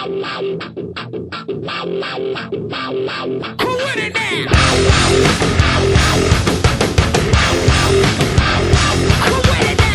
Who with it now? Who with it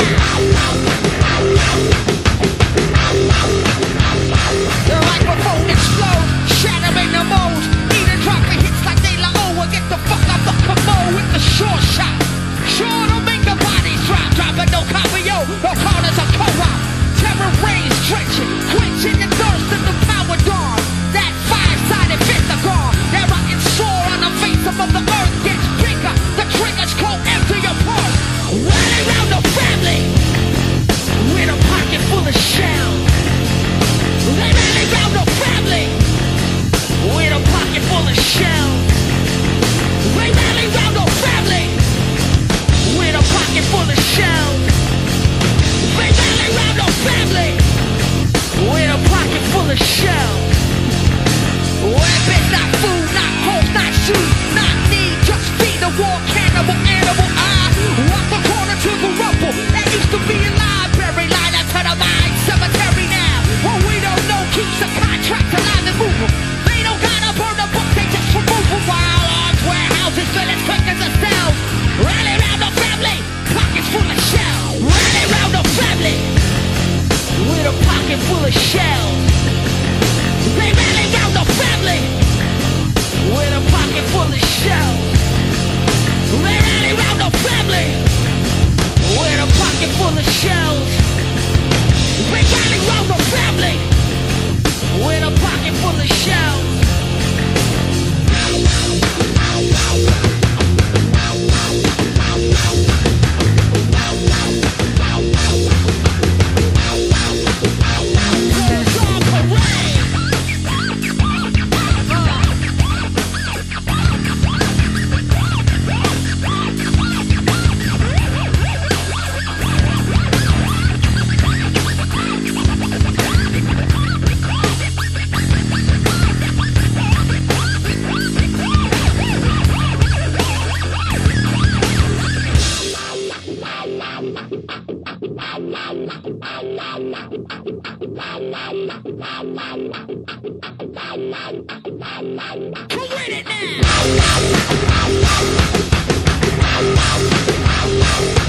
now? The microphone explodes, shattering the mold. Need a drop of hits like De La O. Get the fuck out the commode with the short shot. Sure to make the bodies drop. Dropping no copy, yo. No corners of co-op. Terror rains drenching, quenching the thirst of the power dawn. That five-sided pentagon, that rocket soar on the face of the earth gets bigger. The triggers go empty your pulse. Running around the family with a pocket full of shells. They rally around the family with a pocket full of shells. They rally around the family with a pocket full of shells. They rally around the family with a pocket full of shells. Weapons, not food, not hope, not shoes, not need, just feed the war cannibal animal. I walk the corner to the rubble that used to be a library, line up to the mine cemetery now. What we don't know keeps the contract alive and moving. They don't gotta burn the book, they just remove them. While arms, warehouses, fill as quick as a cell. Rally around the family, pockets full of shells. Rally around the family with a pocket full of shells. They rally around the family with a pocket full of shells. They rally around the family with a pocket full of shells. They rally around the family with a pocket full of shells. Who with it now?